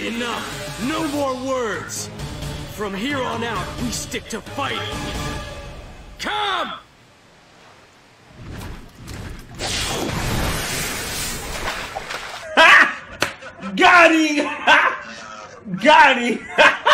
Enough! No more words! From here on out, we stick to fighting! Come! Ha! Got him! Got him!